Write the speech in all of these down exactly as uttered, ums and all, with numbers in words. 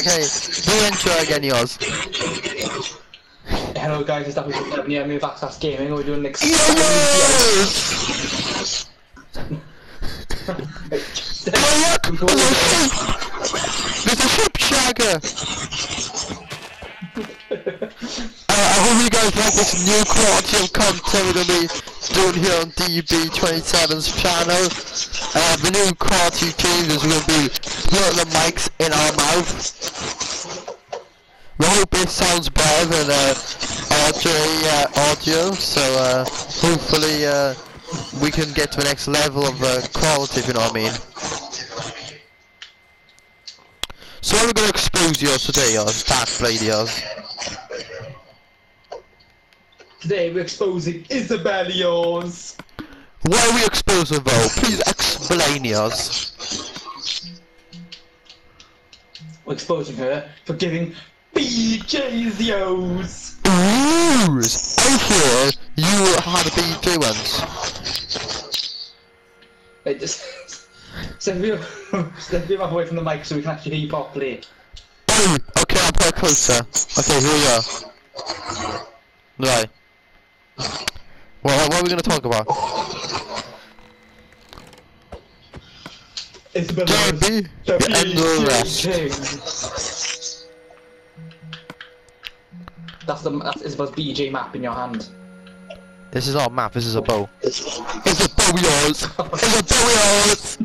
okay, do intro again, yours. Hello guys, it's David from yeah, me Vaxas Gaming. We're doing next. Yes! Oh look! There's a sheep! There's a sheep shagger! uh, I hope you guys like this new quality of content we're gonna be doing here on D B twenty-seven's channel. Uh, the new quality changes we're gonna be putting the mics in our mouth. We hope it sounds better than uh, R J uh, audio, so uh, hopefully uh, we can get to the next level of uh, quality, if you know what I mean. So we're going to expose yours today, yours, Dark Blade yours. Today we're exposing Isabelios. Why are we exposing though? Please explain yours. We're exposing her for giving B J's yos. Ooh! I hear you had a B J once. Wait, just step your step your mouth away from the mic so we can actually hear you properly. Oh, okay, I'll put it closer. Okay, here we go. Right. Well, what are we going to talk about? Isabelios, J B, the the end of the rest. King. That's the that's Isabel's B J map in your hand. This is not a map, this is a bow. It's a bow yours! It's a bow yours!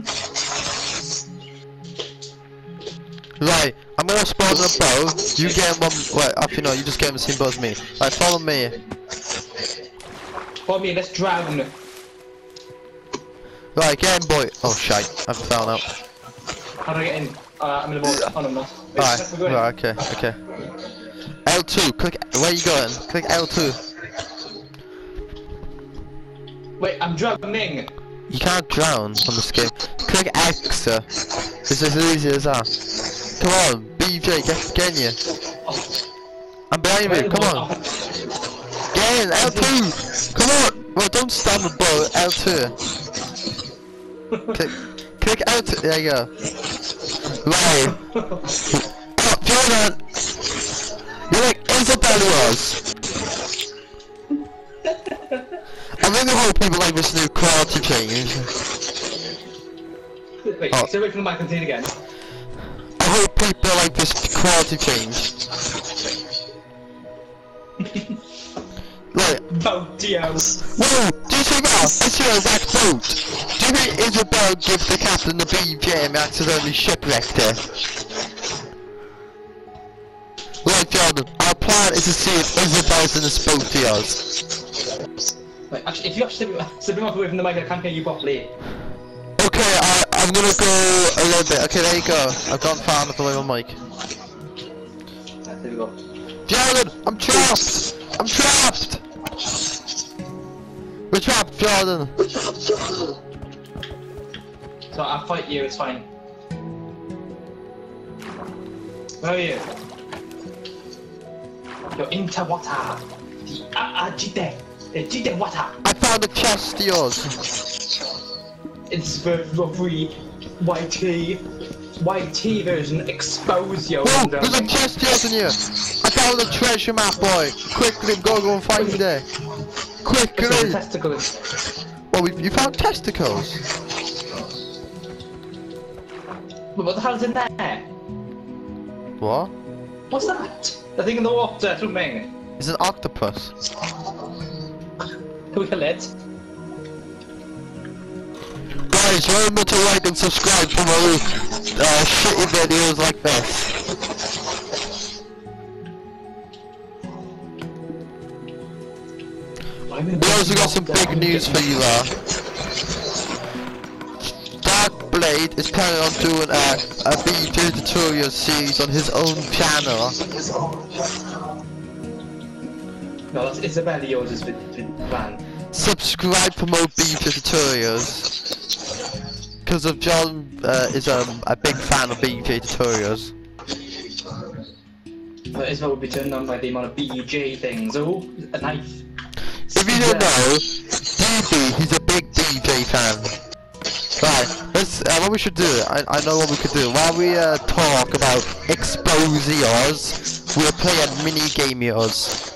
Right, I'm gonna spawn a bow, you get one, wait, actually no, you just get the same bow as me. Right, follow me. Follow me, let's drown. Right, get in boy. Oh shite, I've found out. How do I get in? Uh, I'm in the boat. Oh no, no. Wait, Alright, let's go in. right, okay, okay. L two, click, where are you going? Click L two. Wait, I'm drowning. You can't drown on this game. Click X, uh, it's as easy as that. Come on, B J, get, get in here. I'm behind you, come on. Get in, L two! Come on! Well, don't stand the boat, L two. Click, click L two, there you go. Right. Oh, Jordan! You're like Isabelios! I really hope people like this new quality change. Wait, Oh. stay away from the mic and say it again. I hope people like this quality change. Right. Boatios. Whoa! Do you see that? It's your exact boat! Do you think Isabel gives the captain the B J and accidentally shipwrecked her? Right, Jordan, our plan is to see if Isabel's in this boat to yours. Wait, actually, if you actually step your mouth away from the mic, I can't hear you properly. Okay, I, I'm gonna go a little bit. Okay, there you go. I've gone far enough away from my mic. Right, there we go. Jordan, I'm trapped! I'm trapped! We're trapped, Jordan! So I'll fight you, it's fine. Where are you? You're into water. The Ajite. The Jite water. I found a chest to yours. It's the free Y T. Y T version expose you. Oh, there's a chest to yours in here! I found a treasure map, boy! Quickly, go go and find it! Quickly! Testicles. Oh, we, you found testicles? But what the hell's in there? What? What's that? The thing in the water, something. It's an octopus. Can we kill it? Guys, remember to like and subscribe for more uh, shitty videos like this. We also got some big news for you there. Dark Blade is planning on doing a, a B J tutorial series on his own channel. No, that's Isabelios is the plan. Subscribe for more B J tutorials. Because of John uh, is um, a big fan of B J tutorials. But Isabel will be turned on by the amount of B J things. Oh, a knife. If you don't know, D B, he's a big D J fan. Right, Let's, uh, what we should do, I, I know what we could do. While we uh, talk about exposios, we'll play a mini game yours.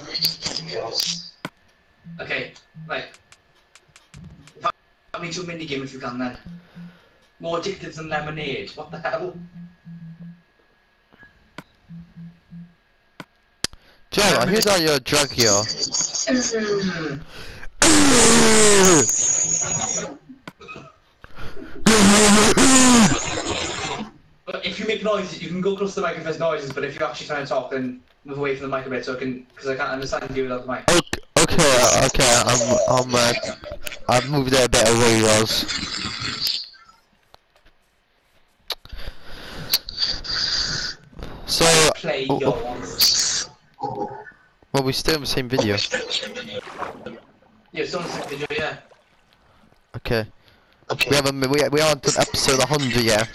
Okay, right. How many two mini game if you can then? More addictive than lemonade. What the hell? Joe, I hear that you're a drug here. But if you make noises, you can go close to the mic if there's noises, but if you're actually trying to talk, then move away from the mic a bit so I can, because I can't understand you without the mic. Okay, okay, okay, I'm, I'm, uh, I've moved it a bit away, Ross. So, Play oh, yours. well, we still in the same video. Yeah, it's on the same video, yeah. Okay. We haven't, we, we aren't on episode one hundred yet.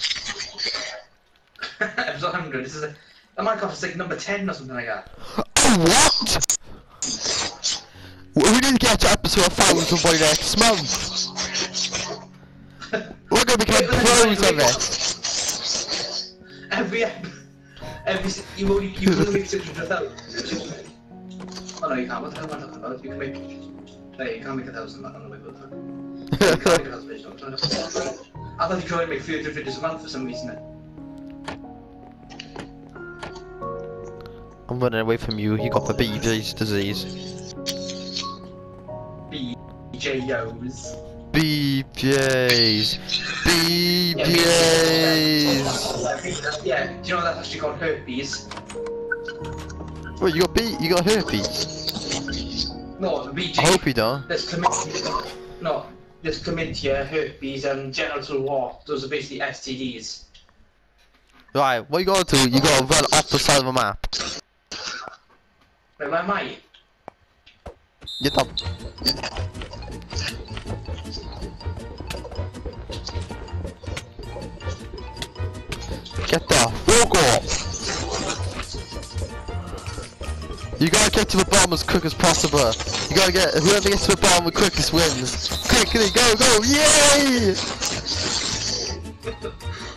Episode one hundred, this is a, that might cost like number ten or something like that. Oh, what? We need to get to episode one thousand by next month. We're gonna become pros on this. Every ep every s- you only you can only make six hundred thousand. Oh no, you can't. What the hell am I talking about? You can make. No, you can't make a thousand. I don't know what the fuck. You can't make a thousand videos. I thought you could only make three hundred videos a month for some reason. I'm running away from you. You got the B J's disease. B J Os. B J's. B J's. Yeah, do you know that's actually called herpes? Wait, you got B? You got herpes? No, the B J. I hope you don't. There's chlamydia. No, there's chlamydia, herpes, and genital wart. Those are basically S T Ds. Right, what you gotta do? You gotta run off the side of the map. Wait, where am I? Get up. Get the fuck off! You gotta get to the bottom as quick as possible. You gotta get, whoever gets to the bottom the quickest wins. Quickly, go, go, yay!